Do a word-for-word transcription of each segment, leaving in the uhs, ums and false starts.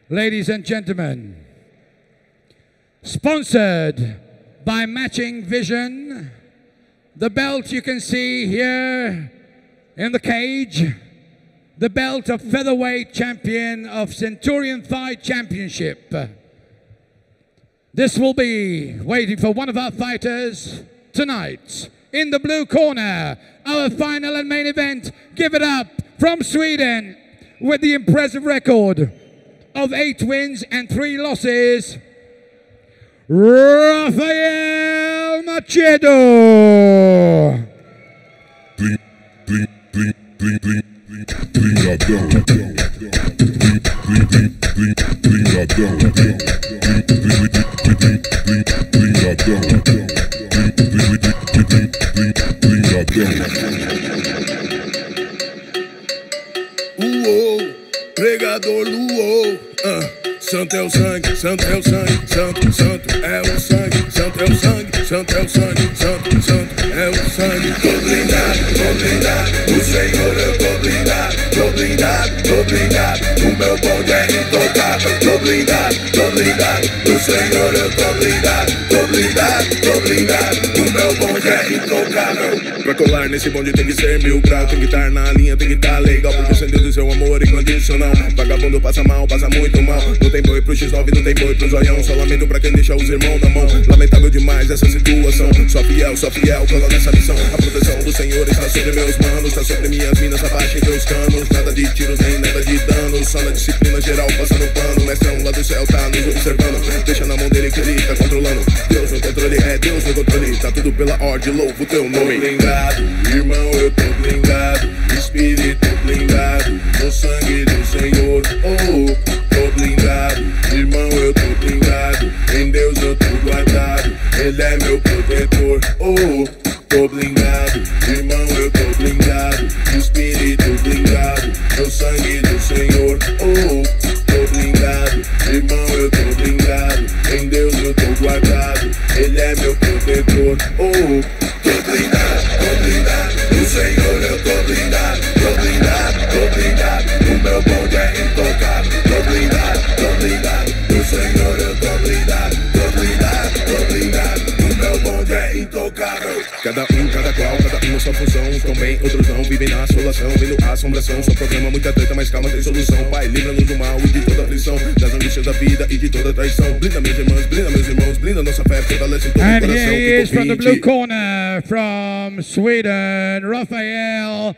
ladies and gentlemen, sponsored by Matching Vision, the belt you can see here in the cage, the belt of featherweight champion of Centurion Fight Championship. This will be waiting for one of our fighters tonight. In the blue corner, our final and main event, give it up from Sweden with the impressive record of eight wins and three losses, Rafael Macedo. Bling, bling, bling, bling, bling, bling, bling, bling, Uou, pregador do uou, uh, santo é o sangue, santo é o sangue, santo, santo é o sangue, santo é o sangue, santo é o sangue, santo, santo é o sangue. Tô blindado, tô blindado, o Senhor eu tô blindado, tô blindado, tô blindado, o meu bonde é intocável. Tô blindado, tô blindado, o Senhor eu tô blindado, tô blindado, tô blindado, o meu bonde é intocável. Pra colar nesse bonde tem que ser mil grau, tem que estar na linha, tem que estar legal, porque sem Deus do seu amor incondicional. Vagabundo passa mal, passa muito mal, não tem boi pro X nove, não tem boi pro zoião. Só lamento pra quem deixa os irmãos na mão, lamentável demais essa situação. Só fiel, só fiel, cola nessa missão. A proteção do Senhor está sobre meus manos, está sobre minhas minas, abaixem teus canos. Nada de tiros, nem nada de danos, só na disciplina geral, passando pano. Mestrão lá do céu tá nos observando, deixa na mão dele que ele tá controlando. Deus no controle, é Deus no controle, tá tudo pela ordem, louvo teu nome. Tô blindado, irmão, eu tô blindado, espírito blindado, no sangue do Senhor, oh, tô blindado, irmão, eu tô blindado, em Deus eu tô guardado, Ele é meu protetor, oh, tô blindado, irmão, eu tô blindado, espírito blindado, no sangue do Senhor, oh, tô blindado, irmão, eu tô blindado, em Deus eu tô guardado, Ele é meu protetor, oh, tô blindado, tô blindado, no Senhor eu tô blindado, tô blindado, tô blindado, o meu bonde é intocável, tô blindado, tô blindado, no Senhor eu tô blindado, tô blindado, tô blindado, o meu bonde é intocável. Cada um, cada qual, cada um a sua função, tão bem, outros não, vivem na assolação, vendo a assombração, só problema, muita treta, mas calma, tem solução. Pai, livra-nos do mal e de toda aflição, das angústias da vida e de toda traição. Blinda meus irmãos, blinda meus irmãos, blinda nossa fé, fortalece todo o And coração. here he is from the blue corner, from Sweden, Rafael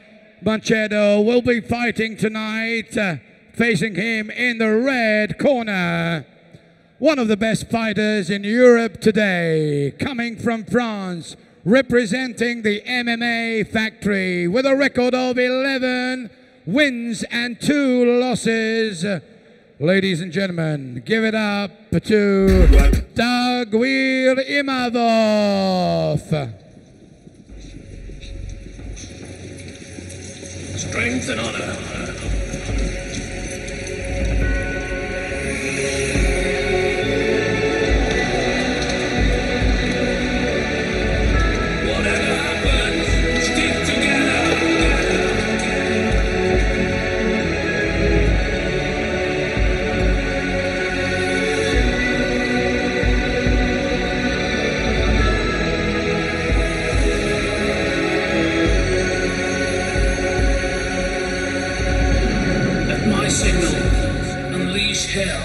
Macedo will be fighting tonight, uh, facing him in the red corner. One of the best fighters in Europe today, coming from France, representing the M M A factory with a record of eleven wins and two losses. Ladies and gentlemen, give it up to Dagwir Imavov. Strength and honor. Whatever happens, stick together. At my signal, unleash hell.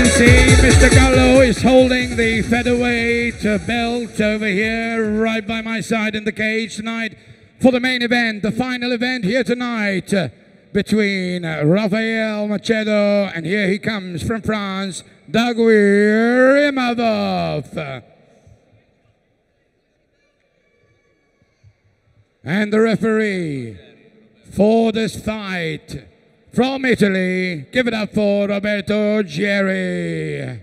can see Mister Gallo is holding the featherweight belt over here right by my side in the cage tonight for the main event, the final event here tonight uh, between uh, Rafael Macedo, and here he comes from France, Daguir Imavov. And the referee for this fight from Italy, give it up for Roberto Gieri.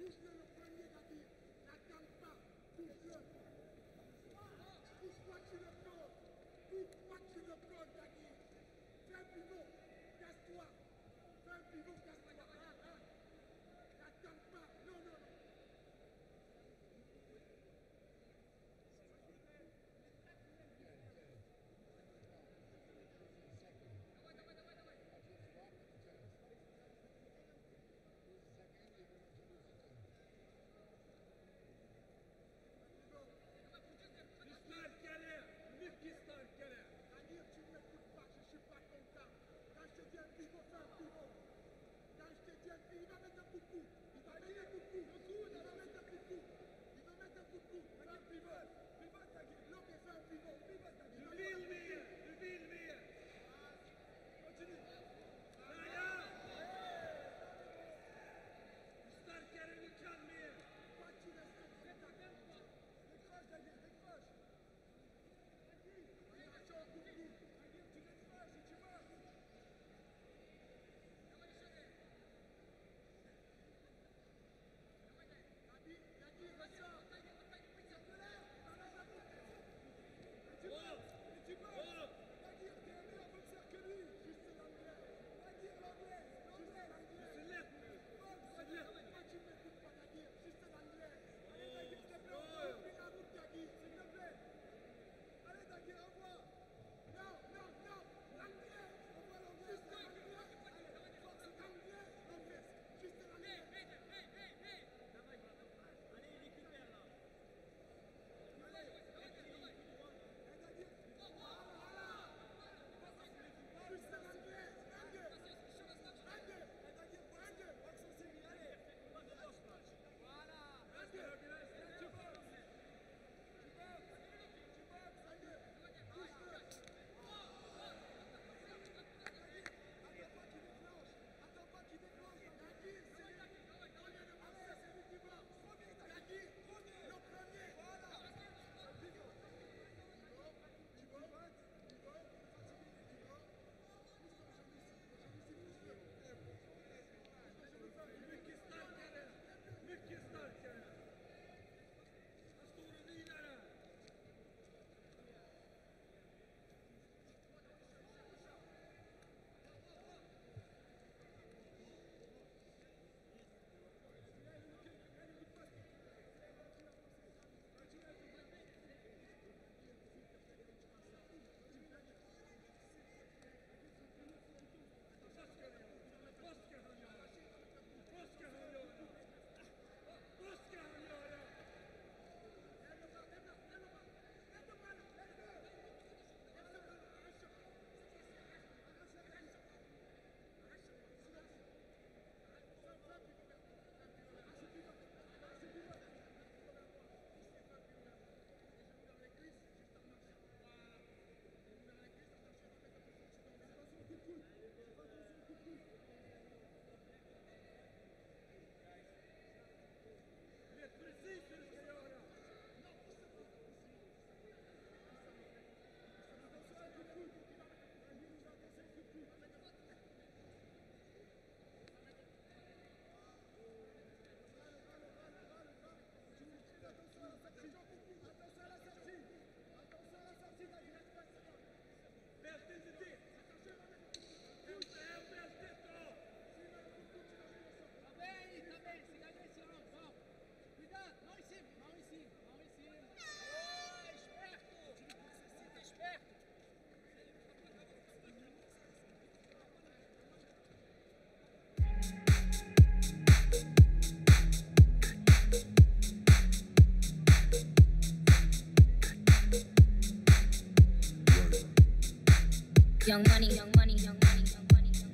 Young money, young money, young money, young money, young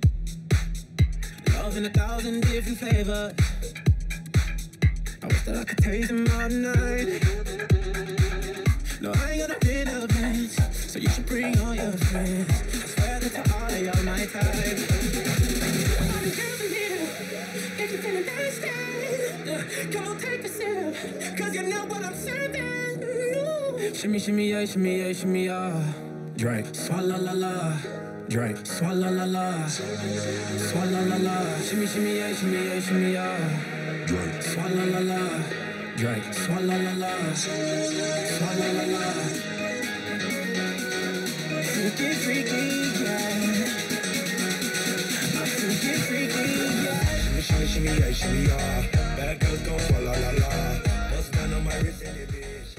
money. Love in a thousand different flavors. I wish that I could taste them all night. No, I ain't got no dinner plans, so you should bring all your friends. I swear that to all of y'all my type. If you're feeling thirsty, come on, take a sip, cause you know what I'm serving. Ooh. Shimmy, shimmy, yeah, shimmy, yeah, shimmy, yeah. Drink, swalla la la. Drink, swalla la la. Swalla la la. Shimmy, shimmy, yeah, shimmy, yeah, shimmy, yeah. Drink. Swalla la la, drink. Swalla la la, swalla la la. Freaky, freaky, yeah. I'm freaky, freaky, yeah. Shimmy, shimmy, shimmy, yeah, shimmy, yeah. Bad girls gon' swallow la la. Bust down on my wrist in it, bitch.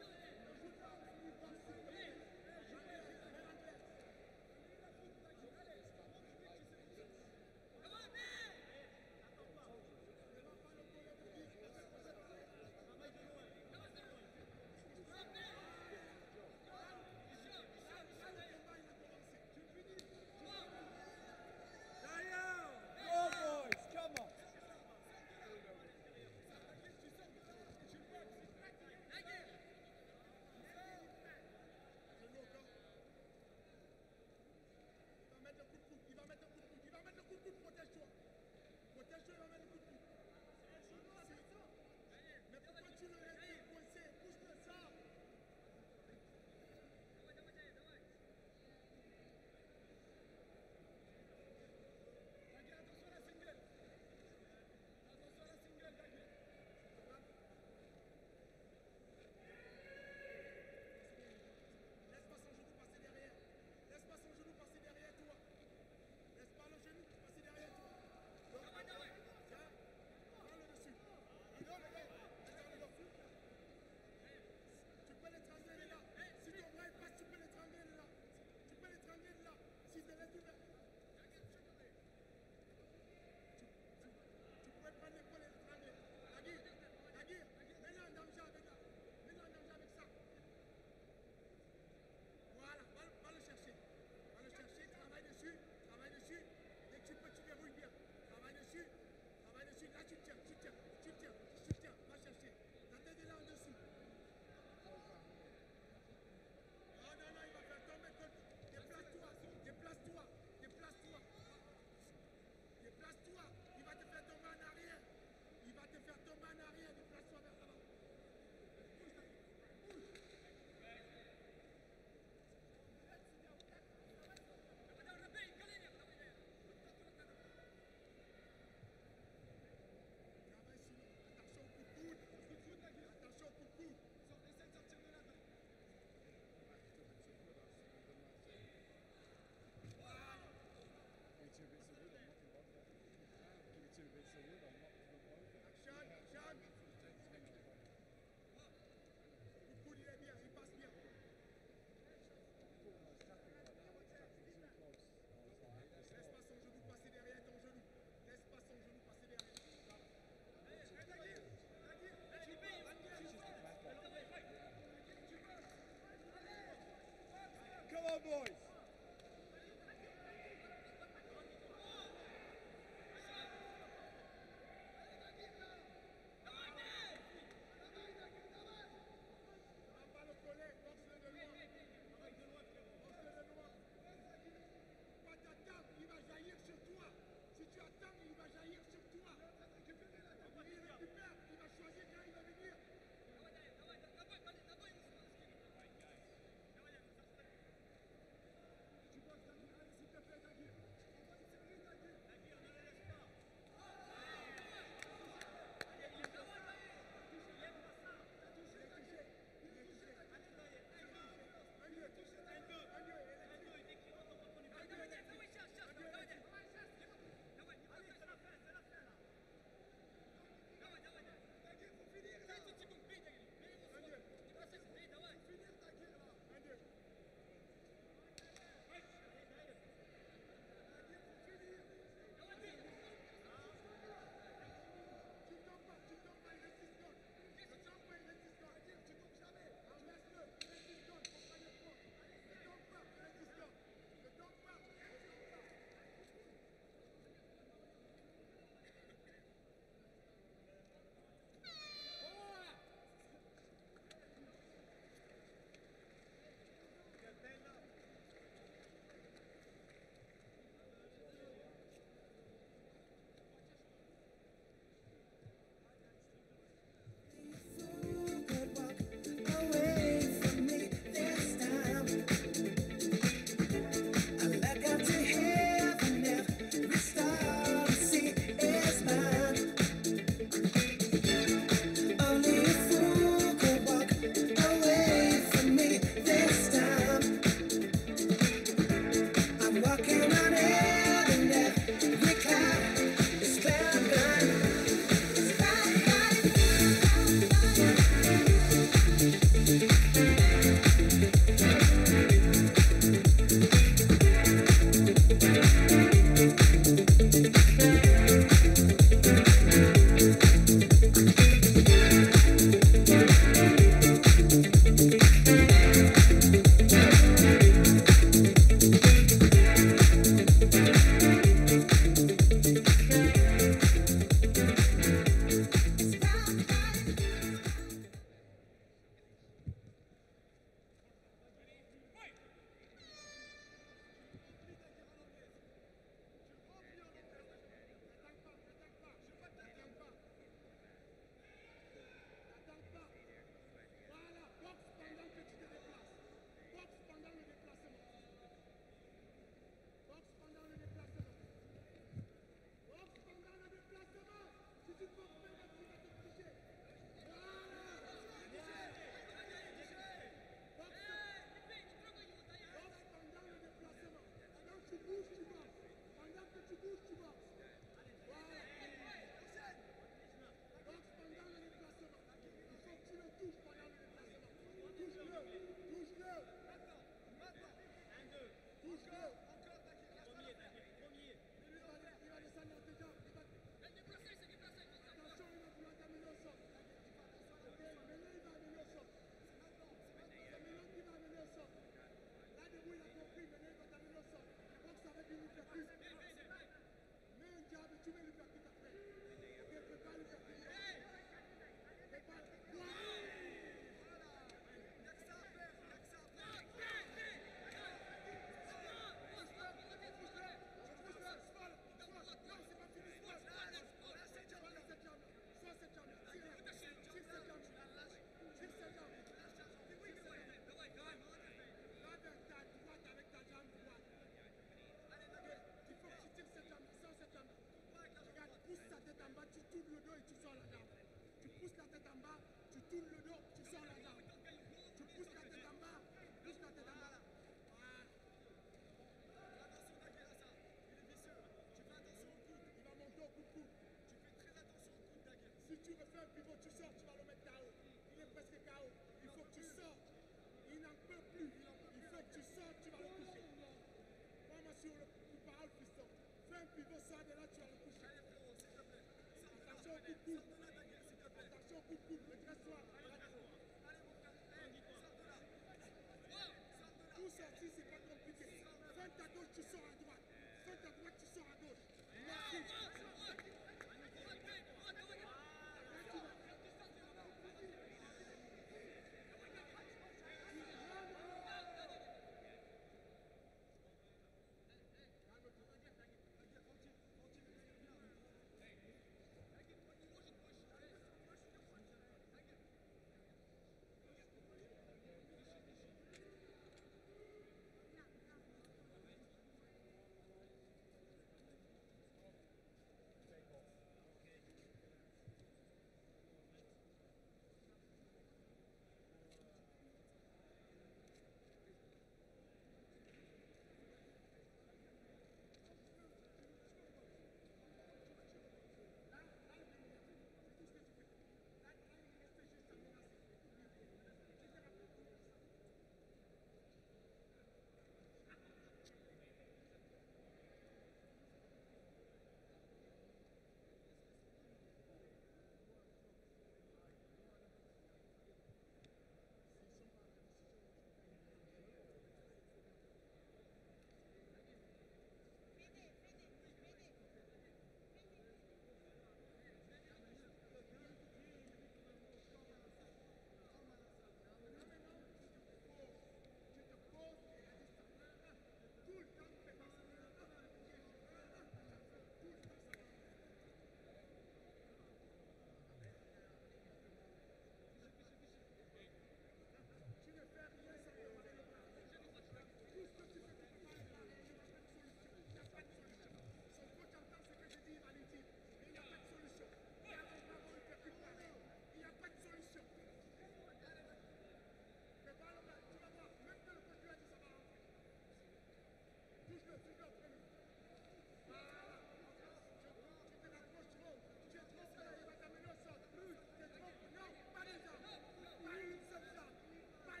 Pas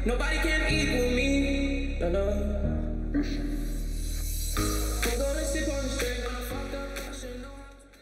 Nobody can equal me. No, no. I'm gonna sip on the straight when I fucked up. I should know how to.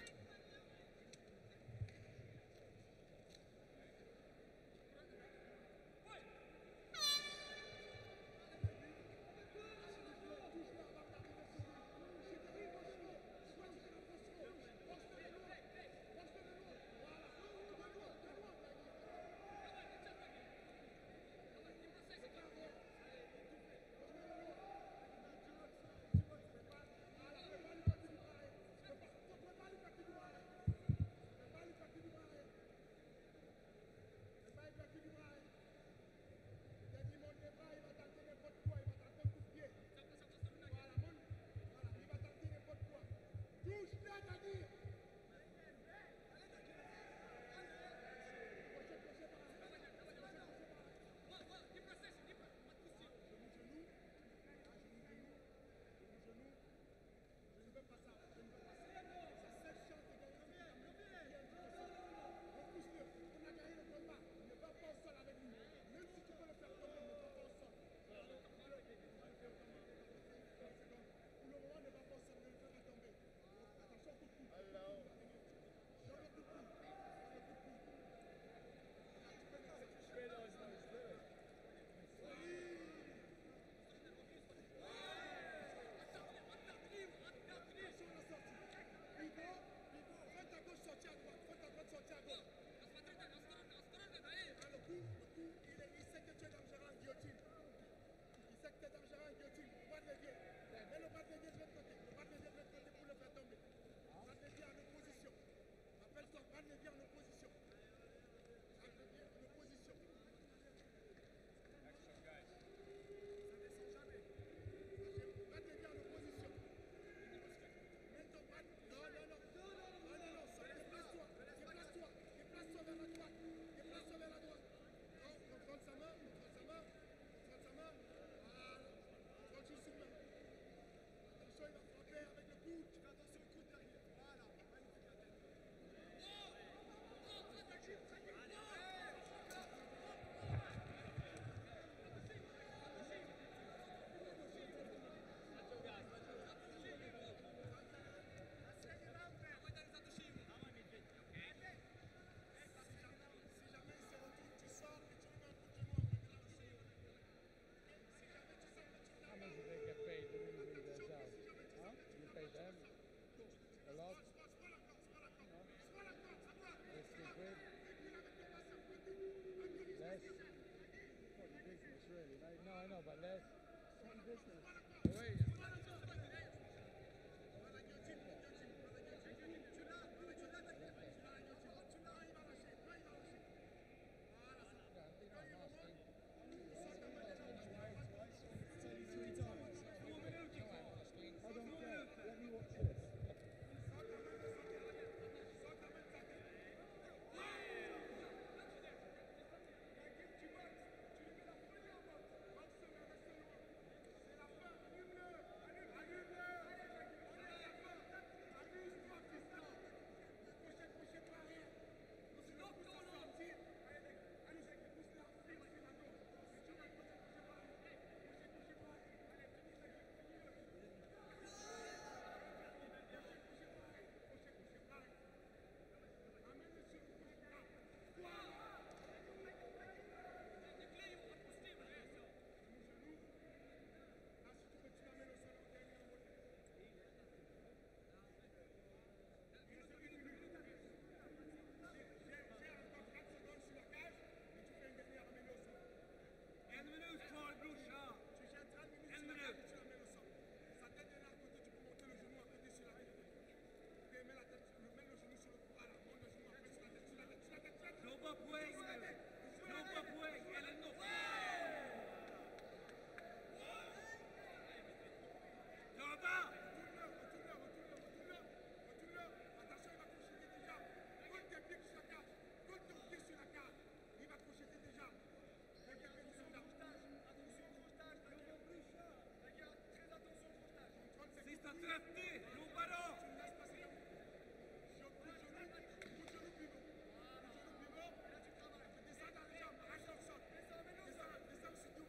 Descends dans les jambes, arrache ton sol. Descends, descends, descends sur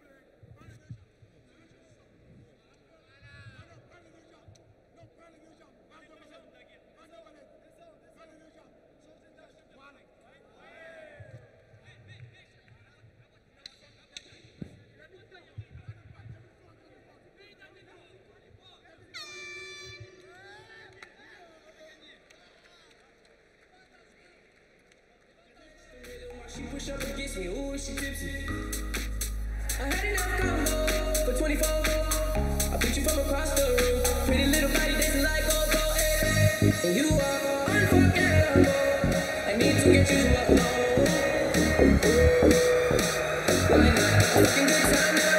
Push up against me, ooh, she tipsy. I had enough combo for twenty-four. I beat you from across the room. Pretty little body dancing like go go, eh. And you are unforgettable. I need to get you alone. Why not? Fucking good time now.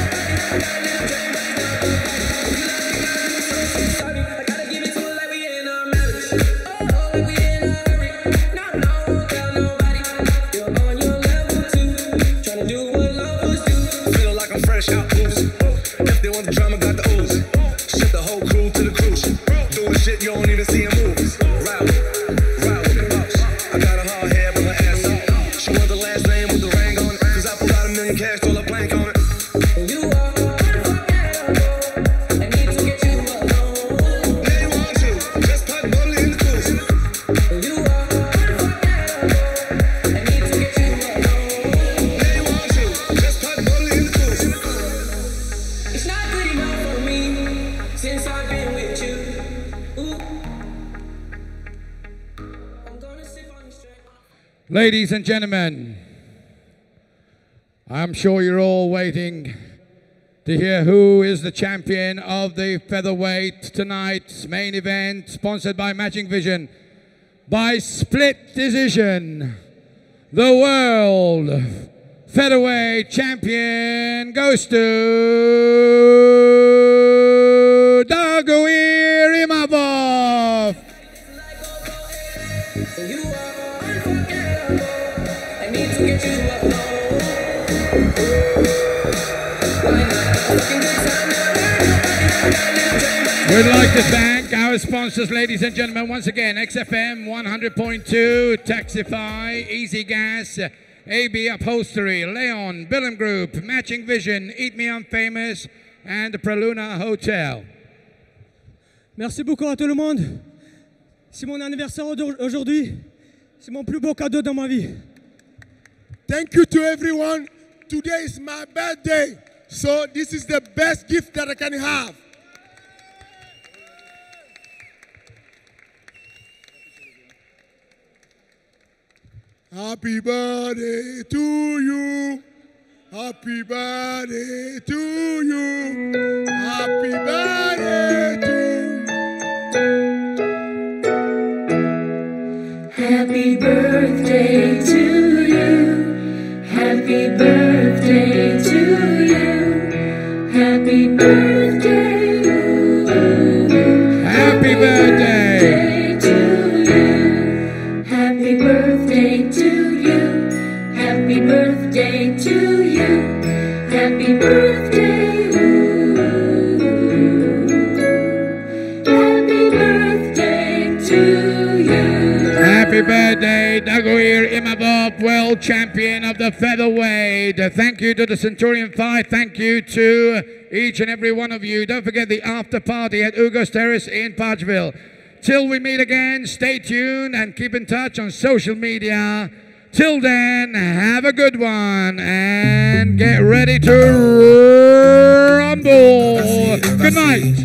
Sorry, I gotta give it to her like we in a marriage. Oh, like we in a hurry. No, no, tell nobody. You're on your level too. Tryna do what lovers do. Feel like I'm fresh out booze. If they want the drama, got the ooze. Ship the whole crew to the cruise. Doing shit you don't even see in movies. Ride with, ride with the boss. I got a hard head with my ass up. She want the last name with the ring on it. Cause I pulled out a million cash, told her blank on it. And you are unforgettable. I need to get you alone. Now you want to, just put bubbly in the cruise. And you are unforgettable. I need to get you alone. Now you want to, just put bubbly in the cruise. It's not good enough for me since I've been with you. Ooh. I'm gonna sip on the straight. Ladies and gentlemen, I'm sure you're all waiting to hear who is the champion of the featherweight tonight's main event, sponsored by Matching Vision. By split decision, the world featherweight champion goes to Daguir Imavov. And you are unforgettable. I need to get you alone. Why not? Fucking good time now. We'd like to thank our sponsors, ladies and gentlemen, once again, X F M one hundred point two, Taxify, Easy Gas, A B Upholstery, Leon, Billum Group, Matching Vision, Eat Me I'm Famous, and the Praluna Hotel. Merci beaucoup à tout le monde. C'est mon anniversaire aujourd'hui. C'est mon plus beau cadeau dans ma vie. Thank you to everyone. Today is my birthday. So this is the best gift that I can have. Happy birthday to you. Happy birthday to you. Happy birthday to you. Happy birthday to you. Happy birthday to you. Happy birthday. Happy birthday to you. Happy birthday to you. Happy birthday to you. Happy birthday. Happy birthday to you. Happy birthday, Daguir Imavov, world champion of the featherweight. Thank you to the Centurion Fight. Thank you to each and every one of you. Don't forget the after party at Hugo's Terrace in Parchville. Till we meet again, stay tuned and keep in touch on social media. Till then, have a good one and get ready to rumble. Good night.